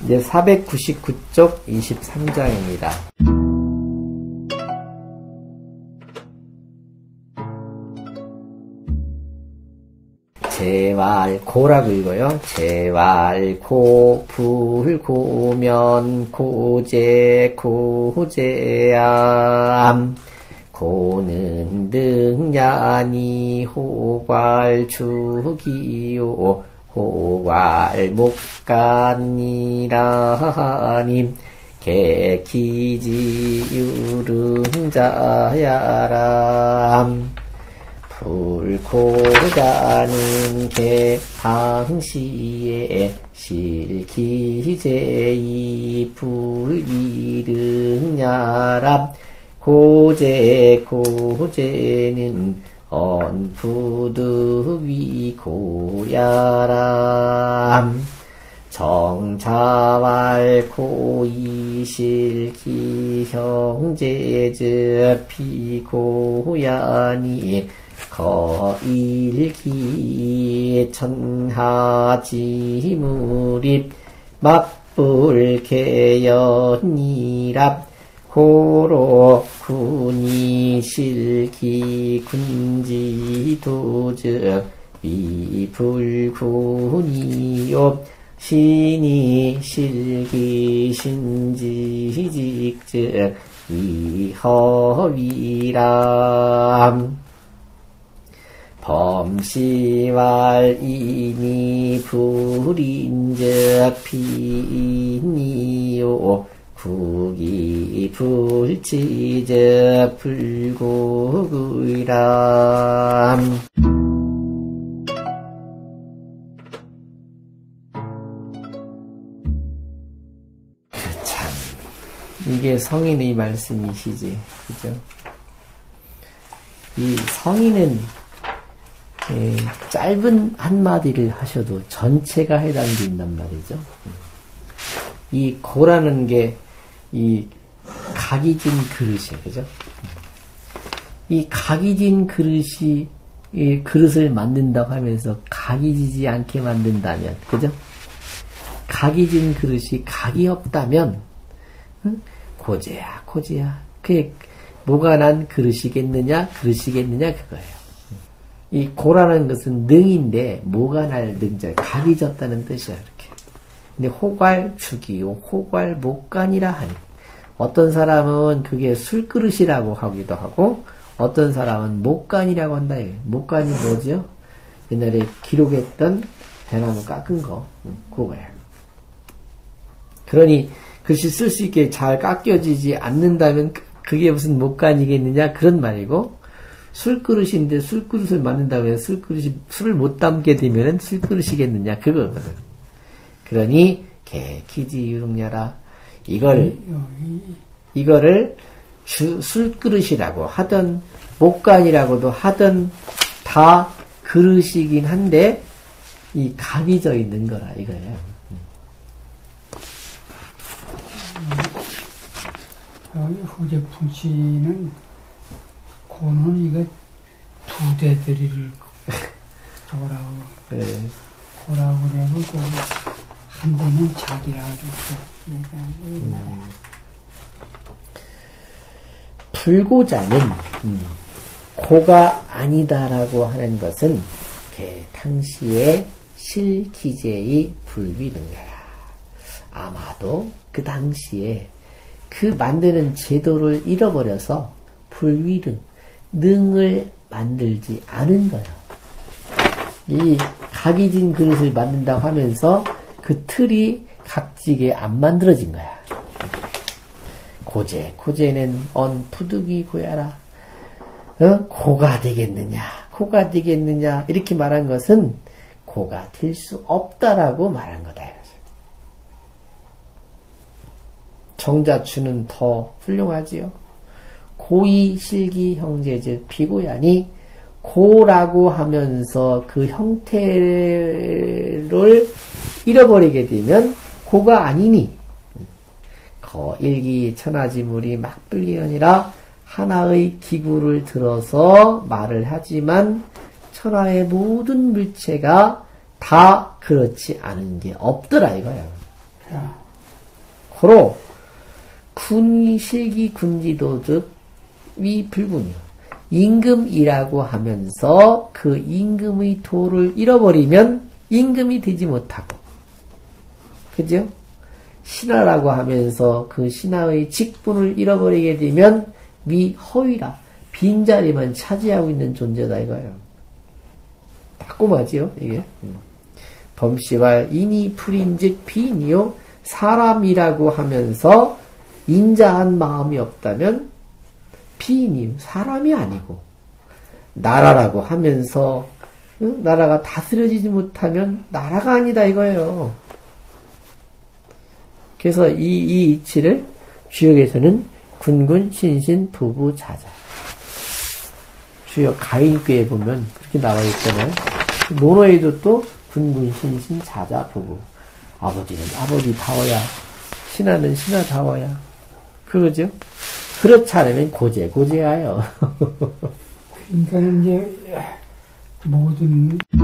이제 499쪽 23장입니다. 제왈고라고 읽어요. 제왈고 불고면 고제 고제암 고는 등야니 호괄주기요 호괄목간이라님 개키지유릉자야람 불고자는 개항시에 실기제이 불이릉야람 고제는 언푸드위 고야람 정자왈 고이실기 형제즈 피고야니 거일기 천하지무립 막불개연이랍 호로 군이 실기 군지도즉 위불군이요 신이 실기 신지직즉 위허위람 범시왈이니 불인즉 피니요 국이 불지즉 불고구이람 참 이게 성인의 말씀이시지, 그죠? 이 성인은 짧은 한마디를 하셔도 전체가 해당된단 말이죠. 이 고라는 게 이 각이 진 그릇이에요, 그죠? 이 각이 진 그릇이 이 그릇을 만든다고 하면서 각이 지지 않게 만든다면, 그죠? 각이 진 그릇이 각이 없다면, 고제야. 그게 뭐가 난 그릇이겠느냐 그거예요. 이 고라는 것은 능인데 뭐가 날 능자, 각이 졌다는 뜻이야, 이렇게. 근데 호괄축이요, 호괄목간이라 하니. 어떤 사람은 그게 술그릇이라고 하기도 하고, 어떤 사람은 목간이라고 한다. 목간이 뭐죠? 옛날에 기록했던 대나무 깎은 거, 그거예요. 그러니 글씨 쓸 수 있게 잘 깎여지지 않는다면 그게 무슨 목간이겠느냐, 그런 말이고, 술그릇인데 술그릇을 만든다고 해서 술그릇이 술을 못 담게 되면 술그릇이겠느냐, 그거거든. 그러니 개키지유릉야라, 이거를 술그릇이라고 하든 목간이라고도 하든 다 그릇이긴 한데 이 각이 져 있는 거라 이거예요. 후제 풍치는 고는 이거 두 대들이를 고라고 고라고 그래고 한 대는 자기라고 불고자는 고가 아니다라고 하는 것은 당시에 실기제의 불비능이라. 아마도 그 당시에 그 만드는 제도를 잃어버려서 불위능, 능을 만들지 않은 거예요. 이 각이 진 그릇을 만든다고 하면서 그 틀이 각지게 안 만들어진 거야. 고제는 언푸득이 고야라. 고가 되겠느냐, 이렇게 말한 것은 고가 될 수 없다라고 말한 거다. 정자추는 더 훌륭하지요. 고이 실기 형제즉 비고야니, 고라고 하면서 그 형태를 잃어버리게 되면 고가 아니니, 거일기 천하지물이 막불리언이라 하나의 기구를 들어서 말을 하지만 천하의 모든 물체가 다 그렇지 않은 게 없더라 이거야. 호로 군시기 군지도즉 위 불군이요. 임금이라고 하면서 그 임금의 도를 잃어버리면 임금이 되지 못하고, 그죠? 신하라고 하면서 그 신하의 직분을 잃어버리게 되면 위 허위라, 빈자리만 차지하고 있는 존재다 이거예요. 따끔하지요 이게. 범시발 인이 풀인즉 비인이요. 사람이라고 하면서 인자한 마음이 없다면 비인이요. 사람이 아니고, 나라라고 하면서 나라가 다스려지지 못하면 나라가 아니다 이거예요. 그래서 이 이치를 주역에서는 군군 신신 부부 자자. 주역 가인교에 보면 그렇게 나와 있잖아요. 논어에도 또 군군 신신 자자 부부. 아버지는 아버지다워야, 신하는 신하다워야. 그러죠? 그렇지 않으면 고제하여. 그러니까 이제 모든